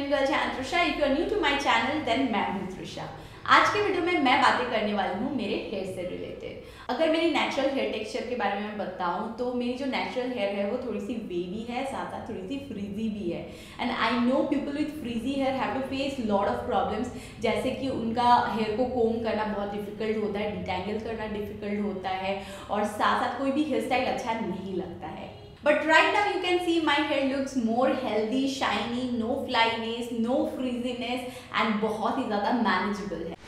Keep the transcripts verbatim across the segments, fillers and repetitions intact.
Indian girl channel Trisha. If you are new to my channel then मैं हूँ तृषा। आज के वीडियो में मैं बातें करने वाली हूँ मेरे हेयर से रिलेटेड। अगर मेरी नेचुरल हेयर टेक्सचर के बारे में मैं बताऊँ तो मेरी जो नेचुरल हेयर है वो थोड़ी सी वेवी है, साथ साथ थोड़ी सी फ्रीजी भी है। And I know people with frizzy hair have to face lot of problems, जैसे कि उनका हेयर को कोम करना बहुत डिफिकल्ट होता है, डिटैंगल करना डिफिकल्ट होता है और साथ साथ कोई भी हेयर स्टाइल अच्छा नहीं लगता है। But right now you can see my hair looks more healthy, shiny, no flyness, no frizziness and बहुत ही ज़्यादा manageable है।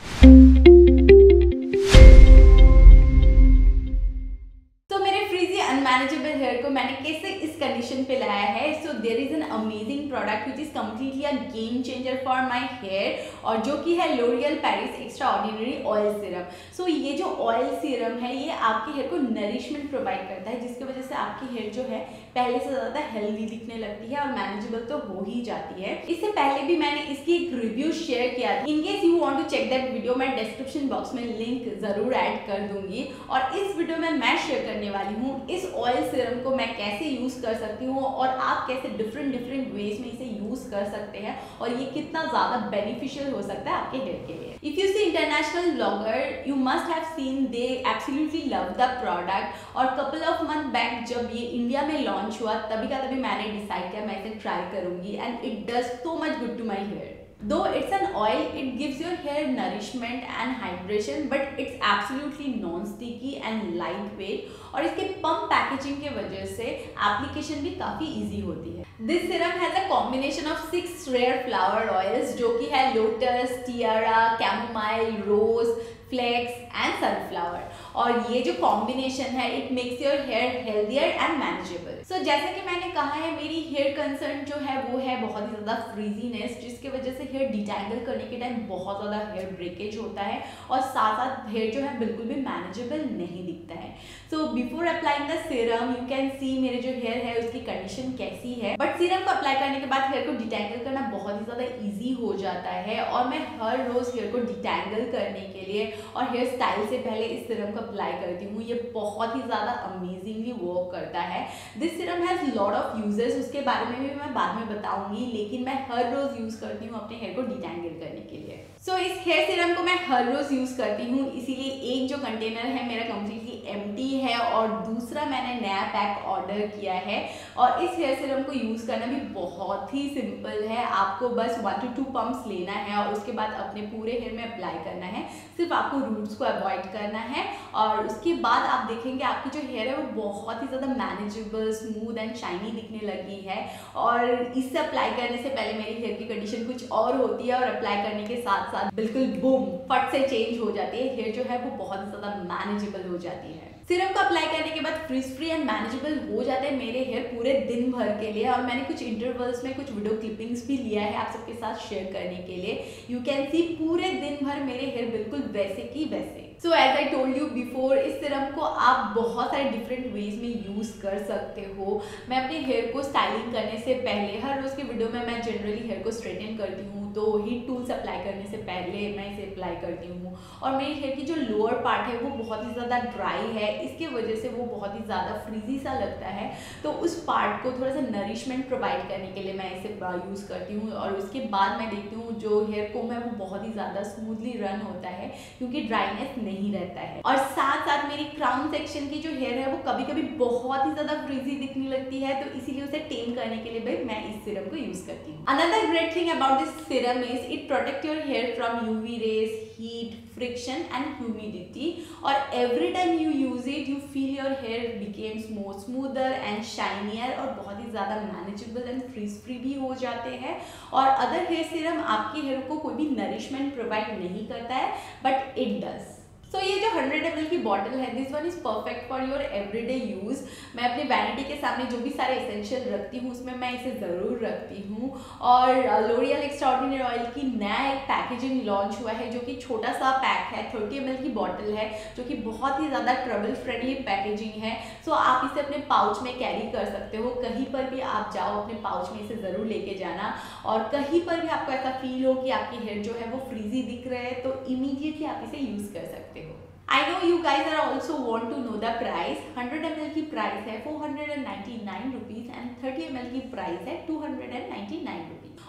तो मेरे फ्रीजी अनमैनेजेबल हेयर को मैंने कैसे इस कंडीशन पे लाया है। So there is an amazing product which is completely a game changer for my hair, और जो कि है L'Oreal Paris extraordinary oil serum. So ये जो ऑयल सीरम है ये आपके हेयर को नरिशमेंट प्रोवाइड करता है, जिसकी वजह से आपकी हेयर जो है पहले से ज़्यादा हेल्दी दिखने लगती है और मैनेजेबल तो हो ही जाती है। इससे पहले भी मैंने इसकी एक रिव्यू शेयर किया था। In case you want to check that video, मैं डिस्क्रिप्शन बॉक्स में लिंक जरूर ऐड कर दूंगी। और इस वीडियो में मैं शेयर करने वाली हूँ इस ऑयल सीरम को मैं कैसे यूज कर सकती हूँ और आप कैसे डिफरेंट डिफरेंट वेज में इसे यूज कर सकते हैं और ये कितना ज्यादा बेनिफिशियल हो सकता है आपके हेयर के लिए। If you see international blogger you must have seen they absolutely love the product. और कपल ऑफ मंथ बैक जब ये इंडिया में लॉन्च हुआ तभी का तभी मैंने डिसाइड किया मैं इसे ट्राई करूंगी and it does so much good to my hair. Though it's an oil, it gives your hair nourishment and hydration, but it's absolutely non-sticky and lightweight। और इसके पम्प पैकेजिंग के वजह से एप्लीकेशन भी काफी इजी होती है। This serum has a combination of six rare flower oils, जो कि है lotus, tiare, chamomile, rose, flax and sunflower. और ये जो कॉम्बिनेशन है it makes your hair healthier and manageable. So जैसे कि मैंने कहा है मेरी हेयर कंसर्न जो है वो है बहुत ही ज़्यादा फ्रीजीनेस, जिसकी वजह से हेयर डिटैंगल करने के टाइम बहुत ज़्यादा हेयर ब्रेकेज होता है और साथ साथ हेयर जो है बिल्कुल भी मैनेजेबल नहीं दिखता है। So before applying the serum you can see मेरे जो हेयर है उसकी कंडीशन कैसी है। बट सीरम को अप्लाई करने के बाद हेयर को डिटैंगल करना बहुत ही ज़्यादा ईजी हो जाता है और मैं हर रोज़ हेयर को डिटैंगल करने के लिए और हेयर स्टाइल से पहले इस सीरम को अप्लाई करती हूँ। ये बहुत ही ज़्यादा अमेजिंगली वर्क करता है। This serum has lot of uses, उसके बारे में भी मैं बाद में बताऊंगी, लेकिन मैं हर रोज़ यूज़ करती हूँ अपने हेयर को डिटैंगल करने के लिए। सो so, इस हेयर सीरम को मैं हर रोज़ यूज़ करती हूँ, इसीलिए एक जो कंटेनर है मेरा कम्प्लीटली एम्प्टी है और दूसरा मैंने नया पैक ऑर्डर किया है। और इस हेयर सीरम को यूज़ करना भी बहुत ही सिंपल है। आपको बस वन टू टू पम्प्स लेना है और उसके बाद अपने पूरे हेयर में अप्लाई करना है। सिर्फ आपको रूट्स को अवॉइड करना है और उसके बाद आप देखेंगे आपकी जो हेयर है वो बहुत ही ज़्यादा मैनेजेबल, स्मूथ एंड शाइनी दिखने लगी है। और इससे अप्लाई करने से पहले मेरी हेयर की कंडीशन कुछ और होती है और अप्लाई करने के साथ साथ बिल्कुल बूम फट से चेंज हो जाती है। हेयर जो है वो बहुत ही ज़्यादा मैनेजेबल हो जाती है। सीरम को अप्लाई करने के बाद फ्रिज फ्री एंड मैनेजेबल हो जाते हैं मेरे हेयर पूरे दिन भर के लिए। और मैंने कुछ इंटरवल्स में कुछ वीडियो क्लिपिंग्स भी लिया है आप सबके साथ शेयर करने के लिए। यू कैन सी पूरे दिन भर मेरे हेयर बिल्कुल वैसे की वैसे। So as I told you before, इस सीरम को आप बहुत सारे डिफरेंट वेज में यूज़ कर सकते हो। मैं अपने हेयर को स्टाइलिंग करने से पहले हर रोज़ के वीडियो में मैं जनरली हेयर को स्ट्रेटन करती हूँ, तो हीट टूल्स अप्लाई करने से पहले मैं इसे अप्लाई करती हूँ। और मेरी हेयर की जो लोअर पार्ट है वो बहुत ही ज़्यादा ड्राई है, इसके वजह से वो बहुत ही ज़्यादा फ्रीजी सा लगता है। तो उस पार्ट को थोड़ा सा नरिशमेंट प्रोवाइड करने के लिए मैं इसे यूज़ करती हूँ। और उसके बाद मैं देखती हूँ जो हेयर कोम है वो बहुत ही ज़्यादा स्मूथली रन होता है क्योंकि ड्राइनेस नहीं रहता है। और साथ साथ मेरी क्राउन सेक्शन की जो हेयर है वो कभी कभी बहुत ही ज़्यादा फ्रीजी दिखने लगती है, तो इसीलिए उसे टेम करने के लिए भाई मैं इस सीरम को यूज़ करती हूँ। Another great thing about this serum is it protect your hair from U V rays, heat, friction and humidity। और every time you use it you feel your hair becomes more smoother and shinier और बहुत ही ज़्यादा manageable and frizz free भी हो जाते हैं। और other hair serum आपके हेयर को कोई भी नरिशमेंट प्रोवाइड नहीं करता है, but it does. So so, ये जो हंड्रेड एम एल की बॉटल है this one is perfect for your everyday use. मैं अपने वैनिटी के सामने जो भी सारे एसेंशियल रखती हूँ उसमें मैं इसे ज़रूर रखती हूँ। और लोरियल एक्स्ट्रा ऑर्डिनरी ऑयल की नया एक पैकेजिंग लॉन्च हुआ है जो कि छोटा सा पैक है, थर्टी एम एल की बॉटल है जो कि बहुत ही ज़्यादा ट्रबल फ्रेंडली पैकेजिंग है। सो so, आप इसे अपने पाउच में कैरी कर सकते हो, कहीं पर भी आप जाओ अपने पाउच में इसे ज़रूर लेके जाना। और कहीं पर भी आपको ऐसा फील हो कि आपकी हेयर जो है वो फ्रीजी दिख रहे हैं तो इमीडिएटली आप इसे यूज़ कर सकते हो। I know you guys are also want to know the price। Hundred M L की प्राइस है four hundred ninety nine rupees and thirty M L की प्राइस है two hundred ninety nine rupees.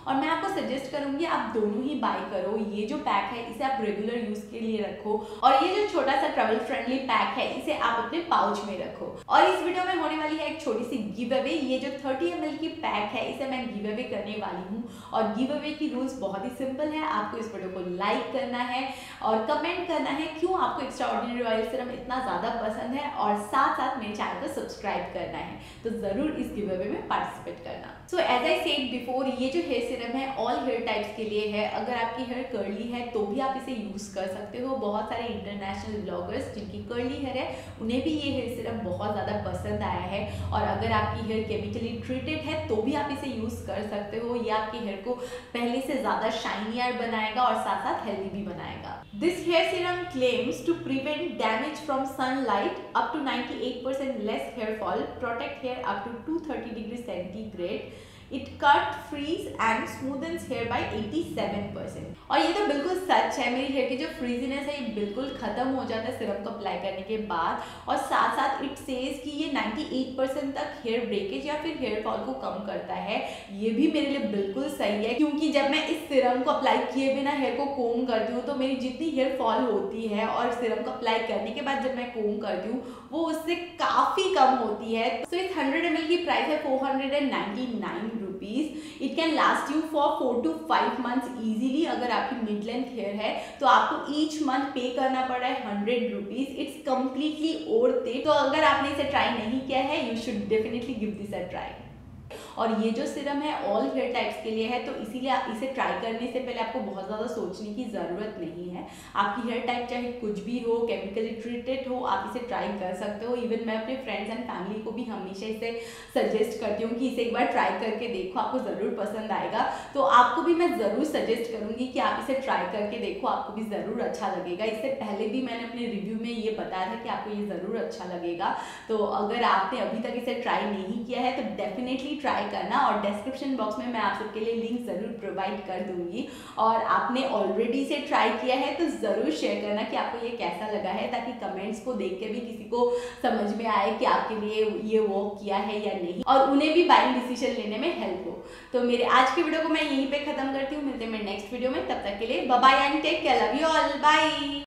और मैं आपको सजेस्ट करूंगी आप दोनों ही बाय करो। ये जो पैक है इसे आप रेगुलर यूज के लिए रखो और ये जो छोटा सा ट्रैवल फ्रेंडली पैक है इसे आप अपने पाउच में रखो। और इस वीडियो में होने वाली है एक छोटी सी गिव अवे। ये जो थर्टी एम एल की पैक है इसे मैं गिव अवे करने वाली हूँ और गिव अवे की रूल्स बहुत ही सिंपल है। आपको इस वीडियो को लाइक करना है और कमेंट करना है क्यों आपको एक्स्ट्राऑर्डिनरी ऑयल सीरम इतना ज्यादा पसंद है और साथ साथ मेरे चैनल को सब्सक्राइब करना है। तो जरूर इस गिव अवे में पार्टिसिपेट करना। So as I said before, ये जो हेयर सीरम है ऑल हेयर टाइप्स के लिए है। अगर आपकी हेयर कर्ली है तो भी आप इसे यूज कर सकते हो। बहुत सारे इंटरनेशनल ब्लॉगर्स जिनकी कर्ली हेयर है उन्हें भी ये हेयर सीरम बहुत ज़्यादा पसंद आया है। और अगर आपकी हेयर केमिकली ट्रीटेड है तो भी आप इसे यूज़ कर सकते हो। ये आपकी हेयर को पहले से ज़्यादा शाइनियर बनाएगा और साथ साथ हेल्दी भी बनाएगा। This hair serum claims to prevent damage from sunlight up to ninety eight percent less hair fall, protect hair up to two thirty degree centigrade, it cut frizz and smoothens hair by eighty seven percent. और ये तो बिल्कुल सच है, मेरी hair की जो frizziness है ये बिल्कुल खत्म हो जाता है सिरम को अप्लाई करने के बाद। और साथ साथ इट सेज कि ये नाइंटी एट परसेंट तक हेयर ब्रेकेज या फिर हेयर फॉल को कम करता है। ये भी मेरे लिए बिल्कुल सही है क्योंकि जब मैं इस सिरम को अप्लाई किए बिना हेयर को कोम करती हूँ तो मेरी जितनी हेयर फॉल होती है और सिरम को अप्लाई करने के बाद जब मैं कोम करती हूँ वो उससे काफ़ी कम होती है। तो इस हंड्रेड एम एल की प्राइस है four hundred and ninety nine rupees. It can last you for four to five months easily. अगर आपकी मिड लेंथ हेयर है तो आपको ईच मंथ पे करना पड़ रहा है hundred rupees. It's completely worth it. तो अगर आपने इसे ट्राई नहीं किया है you should definitely give this a try. और ये जो सिरम है ऑल हेयर टाइप्स के लिए है तो इसीलिए इसे ट्राई करने से पहले आपको बहुत ज़्यादा सोचने की ज़रूरत नहीं है। आपकी हेयर टाइप चाहे कुछ भी हो, केमिकली ट्रीटेड हो, आप इसे ट्राई कर सकते हो। इवन मैं अपने फ्रेंड्स एंड फैमिली को भी हमेशा इसे सजेस्ट करती हूँ कि इसे एक बार ट्राई करके देखो, आपको ज़रूर पसंद आएगा। तो आपको भी मैं ज़रूर सजेस्ट करूँगी कि आप इसे ट्राई करके देखो, आपको भी ज़रूर अच्छा लगेगा। इससे पहले भी मैंने अपने रिव्यू में ये बताया था कि आपको ये ज़रूर अच्छा लगेगा। तो अगर आपने अभी तक इसे ट्राई नहीं किया है तो डेफिनेटली ट्राई करना और डिस्क्रिप्शन बॉक्स में मैं आप सबके लिए लिंक जरूर प्रोवाइड कर दूंगी। और आपने ऑलरेडी इसे ट्राई किया है तो जरूर शेयर करना कि आपको ये कैसा लगा है, ताकि कमेंट्स को देख के भी किसी को समझ में आए कि आपके लिए ये वर्क किया है या नहीं और उन्हें भी बाइंग डिसीजन लेने में हेल्प हो। तो मेरे आज के वीडियो को मैं यहीं पे खत्म करती हूँ। मिलते हैं मेरे नेक्स्ट वीडियो में, तब तक के लिए bye bye and take care, love you all, bye.